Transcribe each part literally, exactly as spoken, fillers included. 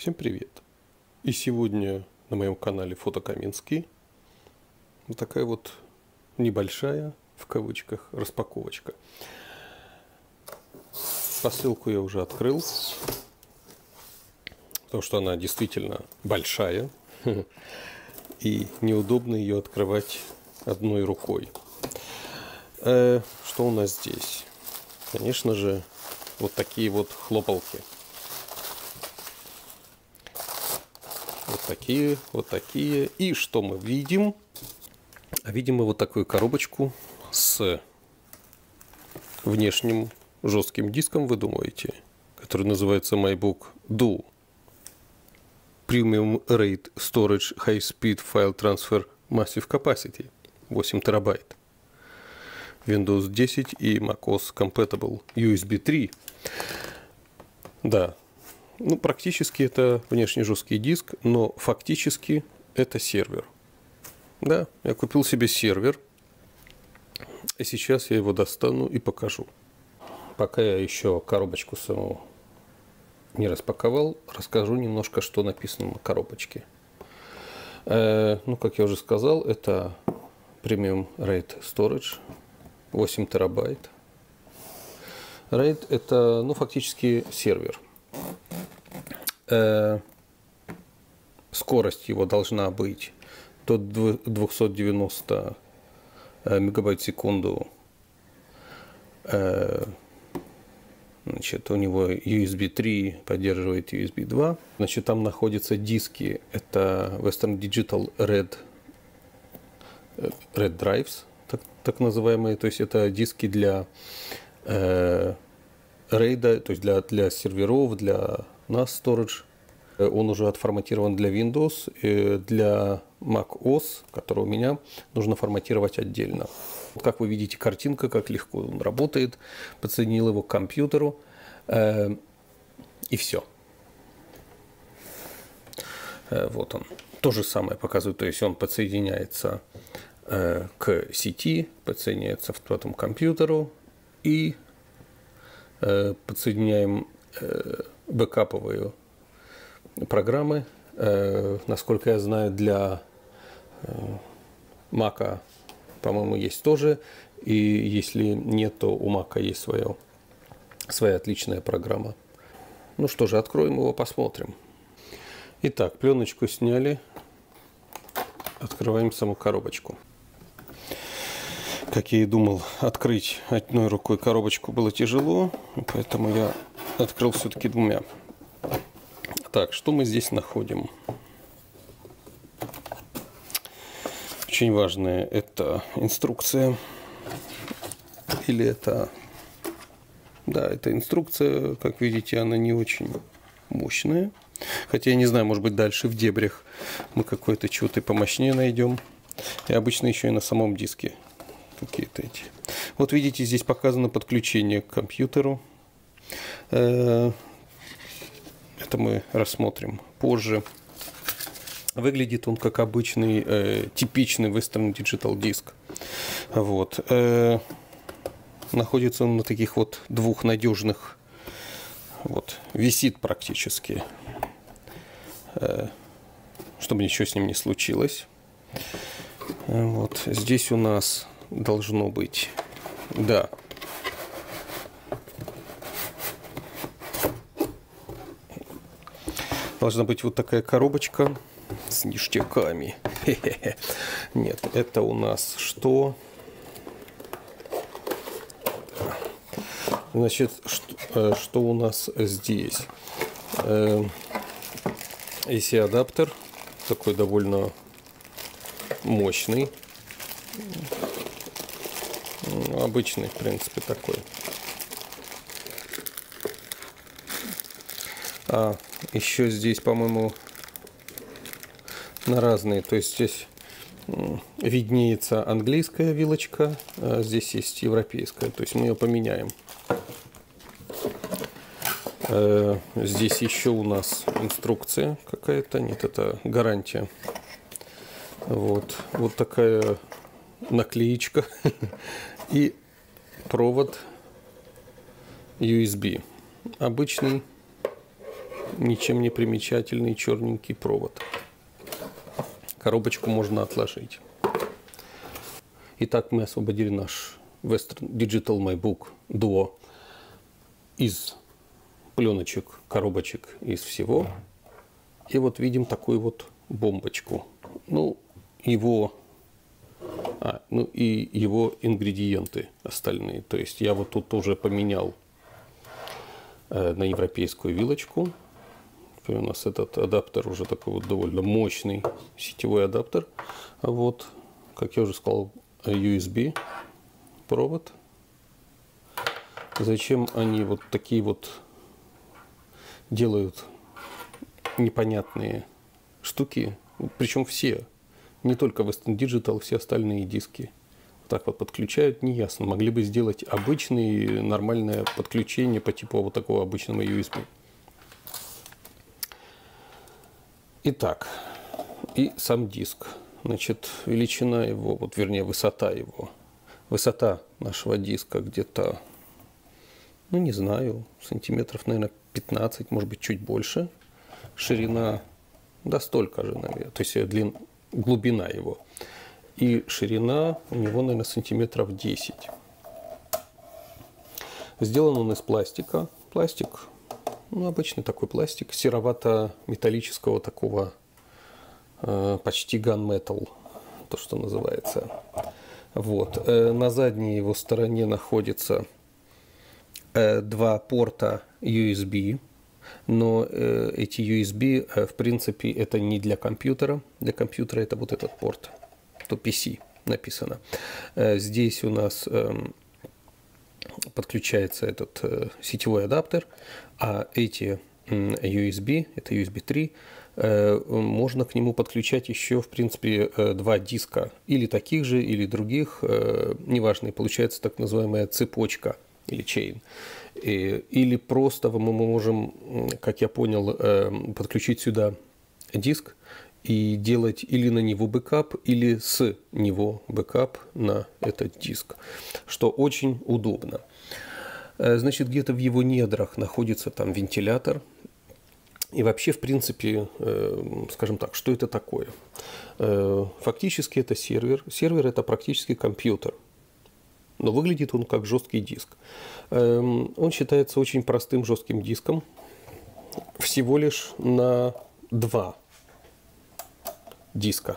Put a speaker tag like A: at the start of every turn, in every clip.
A: Всем привет! И сегодня на моем канале Фото Каменский вот такая вот небольшая, в кавычках, распаковочка. Посылку я уже открыл, потому что она действительно большая и неудобно ее открывать одной рукой. Что у нас здесь? Конечно же, вот такие вот хлопалки. Вот такие, вот такие. И что мы видим? Видим мы вот такую коробочку с внешним жестким диском, вы думаете, который называется MyBook Duo Premium RAID Storage High Speed File Transfer Massive Capacity восемь терабайт. Windows десять и macOS Compatible ю эс би три. Да. Ну, практически это внешний жесткий диск, но фактически это сервер. Да, я купил себе сервер, и сейчас я его достану и покажу. Пока я еще коробочку саму не распаковал, расскажу немножко, что написано на коробочке. Э, ну, как я уже сказал, это Premium RAID Storage восемь терабайт. RAID это, ну, фактически сервер. Скорость его должна быть до двухсот девяноста мегабайт в секунду. Значит, у него ю эс би три поддерживает ю эс би два. Значит, там находятся диски. Это Western Digital Red, Red Drives, так, так называемые. То есть это диски для э, RAID, то есть для, для серверов, для нас Storage. Он уже отформатирован для Windows, и для macOS, который у меня, нужно форматировать отдельно. Как вы видите, картинка, как легко он работает. Подсоединил его к компьютеру, э, и все. Э, вот он. То же самое показывает, то есть он подсоединяется э, к сети, подсоединяется потом к компьютеру, и э, подсоединяем э, бэкаповые программы. Э, насколько я знаю, для э, Mac, по-моему, есть тоже. И если нет, то у Mac есть свое, своя отличная программа. Ну что же, откроем его, посмотрим. Итак, пленочку сняли. Открываем саму коробочку. Как я и думал, открыть одной рукой коробочку было тяжело, поэтому я открыл все-таки двумя. Так, что мы здесь находим? Очень важное, это инструкция. Или это... Да, это инструкция, как видите, она не очень мощная. Хотя я не знаю, может быть, дальше в дебрях мы какое-то чего-то помощнее найдем. И обычно еще и на самом диске какие-то эти. Вот видите, здесь показано подключение к компьютеру. Это мы рассмотрим позже. Выглядит он как обычный, э, типичный Western Digital диск. Вот. Э, находится он на таких вот двух надежных, вот, висит практически, э, чтобы ничего с ним не случилось. Вот. Здесь у нас должно быть, да, должна быть вот такая коробочка с ништяками. Хе-хе-хе. Нет, это у нас что? Значит, что, что у нас здесь? Э, эй си-адаптер, такой довольно мощный. Обычный, в принципе, такой. А, еще здесь, по-моему, на разные. То есть здесь виднеется английская вилочка, а здесь есть европейская. То есть мы ее поменяем. Здесь еще у нас инструкция какая-то. Нет, это гарантия. Вот, вот такая наклеечка. И провод ю эс би. Обычный. ничем не примечательный черненький провод. Коробочку можно отложить. Итак, мы освободили наш Western Digital MyBook Duo из пленочек, коробочек, из всего. И вот видим такую вот бомбочку. Ну, его, а, ну и его ингредиенты остальные. То есть я вот тут уже поменял э, на европейскую вилочку. Теперь у нас этот адаптер уже такой вот довольно мощный сетевой адаптер. А вот, как я уже сказал, ю эс би провод. Зачем они вот такие вот делают непонятные штуки, причем все, не только Western Digital, все остальные диски так вот подключают, неясно. Могли бы сделать обычное нормальное подключение по типу вот такого обычного ю эс би. Итак, и сам диск. Значит, величина его, вот вернее высота его. Высота нашего диска где-то, ну не знаю, сантиметров, наверное, пятнадцать, может быть, чуть больше. Ширина, да столько же, наверное, то есть длин, глубина его. И ширина у него, наверное, сантиметров десять. Сделан он из пластика. Пластик, ну, обычный такой пластик, серовато-металлического такого, э, почти gunmetal, то, что называется. Вот. Э, на задней его стороне находится э, два порта ю эс би. Но э, эти ю эс би, э, в принципе, это не для компьютера. Для компьютера это вот этот порт. То пи си написано. Э, здесь у нас э, подключается этот э, сетевой адаптер. А эти э, ю эс би, это ю эс би три, э, можно к нему подключать еще, в принципе, э, два диска. Или таких же, или других. Э, неважно. И получается так называемая цепочка или chain. Или просто мы можем, как я понял, подключить сюда диск и делать или на него бэкап, или с него бэкап на этот диск, что очень удобно. Значит, где-то в его недрах находится там вентилятор. И вообще, в принципе, скажем так, что это такое? Фактически это сервер. Сервер – это практически компьютер. Но выглядит он как жесткий диск. Он считается очень простым жестким диском. Всего лишь на два диска.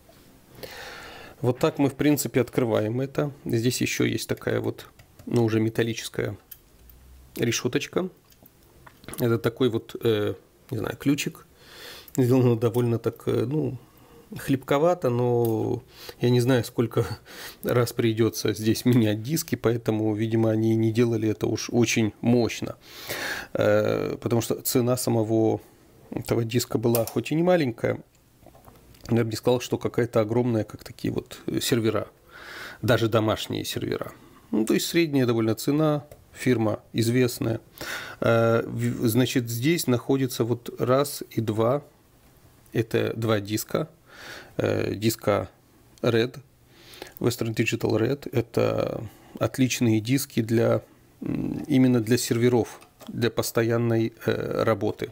A: Вот так мы, в принципе, открываем это. Здесь еще есть такая вот, ну, уже металлическая решеточка. Это такой вот, э, не знаю, ключик. Сделано довольно так, э, ну, хлипковато, но я не знаю, сколько раз придется здесь менять диски, поэтому, видимо, они не делали это уж очень мощно. Потому что цена самого этого диска была хоть и не маленькая, но я бы не сказал, что какая-то огромная, как такие вот сервера, даже домашние сервера. Ну, то есть средняя довольно цена, фирма известная. Значит, здесь находится вот раз и два, это два диска. Диска Red, Western Digital Red, это отличные диски для, именно для серверов, для постоянной э, работы.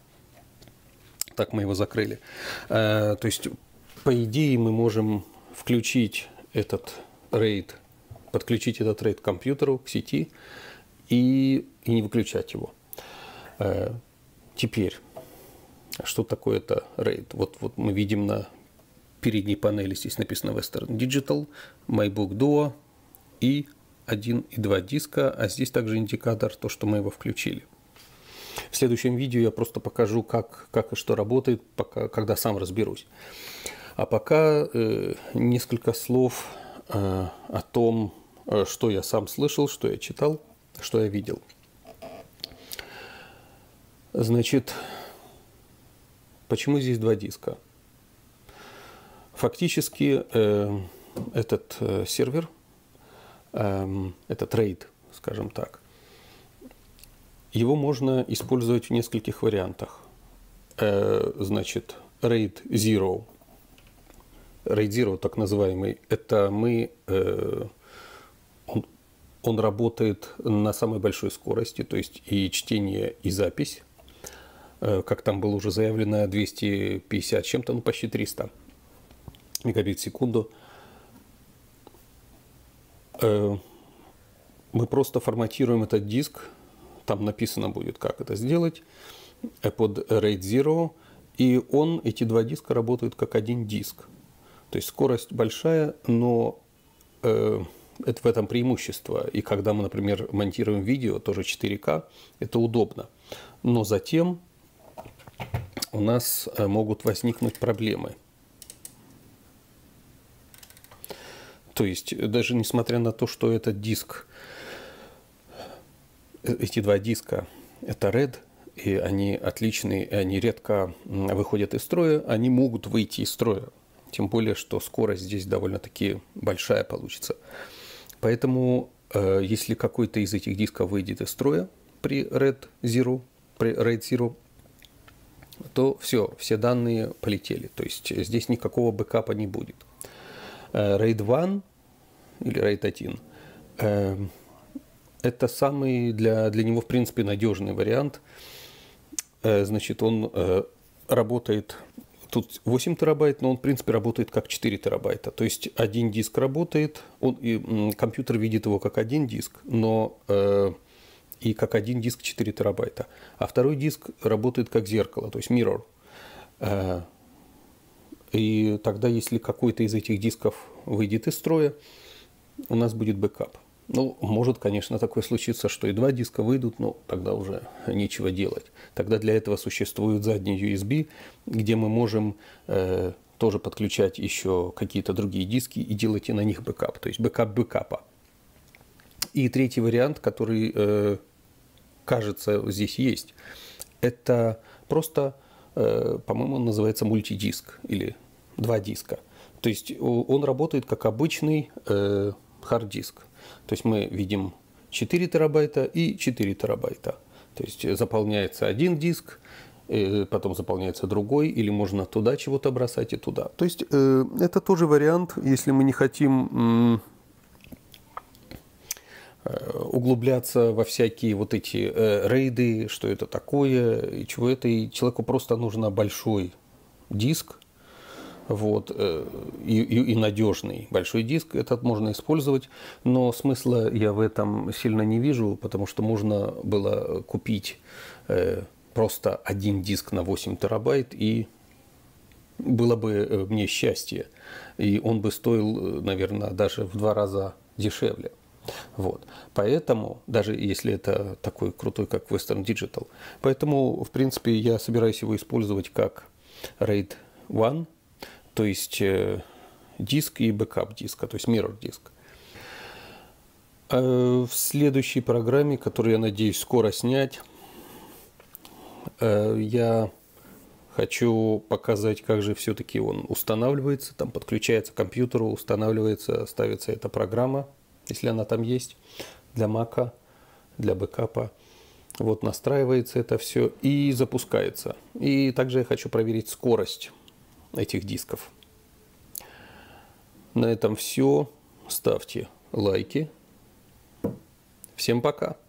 A: Так мы его закрыли. Э, то есть, по идее, мы можем включить этот RAID, подключить этот RAID к компьютеру, к сети и, и не выключать его. Э, теперь, что такое это RAID? Вот, вот мы видим на передней панели здесь написано Western Digital, MyBook Duo и один и два диска, а здесь также индикатор, то, что мы его включили. В следующем видео я просто покажу, как, как и что работает, пока, когда сам разберусь. А пока э, несколько слов э, о том, э, что я сам слышал, что я читал, что я видел. Значит, почему здесь два диска? Фактически э, этот э, сервер, э, этот RAID, скажем так, его можно использовать в нескольких вариантах. Э, значит, RAID Zero, RAID Zero, так называемый, это мы, э, он, он работает на самой большой скорости, то есть и чтение, и запись. как там было уже заявлено, двести пятьдесят чем-то, ну почти триста мегабит в секунду. Мы просто форматируем этот диск, там написано будет, как это сделать, под RAID Zero, и он, эти два диска работают как один диск. То есть скорость большая, но э, это в этом преимущество. И когда мы, например, монтируем видео, тоже четыре ка, это удобно. Но затем у нас могут возникнуть проблемы. То есть даже несмотря на то, что этот диск, эти два диска, это RAID, и они отличные, и они редко выходят из строя, они могут выйти из строя. Тем более, что скорость здесь довольно-таки большая получится. Поэтому, э, если какой-то из этих дисков выйдет из строя при RAID Zero, при RAID Zero, то все, все данные полетели. То есть здесь никакого бэкапа не будет. Э, RAID один или RAID один э, это самый для, для него, в принципе, надежный вариант. Э, значит, он э, работает... Тут восемь терабайт, но он, в принципе, работает как четыре терабайта. То есть один диск работает, он, и, м, компьютер видит его как один диск, но э, и как один диск четыре терабайта. А второй диск работает как зеркало, то есть mirror. Э, и тогда, если какой-то из этих дисков выйдет из строя, у нас будет бэкап. Ну, может, конечно, такое случится, что и два диска выйдут, но тогда уже нечего делать. Тогда для этого существует задний ю эс би, где мы можем э, тоже подключать еще какие-то другие диски и делать и на них бэкап, то есть бэкап бэкапа. И третий вариант, который, э, кажется, здесь есть, это просто, э, по-моему, он называется мультидиск или два диска. То есть он работает как обычный э, хард-диск. То есть мы видим четыре терабайта и четыре терабайта. То есть заполняется один диск, потом заполняется другой, или можно туда чего-то бросать и туда. То есть э, это тоже вариант, если мы не хотим э, углубляться во всякие вот эти э, рейды, что это такое, и чего это. И человеку просто нужен большой диск, вот, и, и, и надежный большой диск, этот можно использовать, но смысла я в этом сильно не вижу, потому что можно было купить э, просто один диск на восемь терабайт, и было бы мне счастье, и он бы стоил, наверное, даже в два раза дешевле. Вот. Поэтому, даже если это такой крутой, как Western Digital, поэтому, в принципе, я собираюсь его использовать как RAID один, то есть э, диск и бэкап диска, то есть mirror диск. Э, в следующей программе, которую я надеюсь скоро снять, э, я хочу показать, как же все-таки он устанавливается. Там подключается к компьютеру, устанавливается, ставится эта программа, если она там есть, для Mac, для бэкапа. Вот настраивается это все и запускается. И также я хочу проверить скорость этих дисков. На этом все. Ставьте лайки. Всем пока.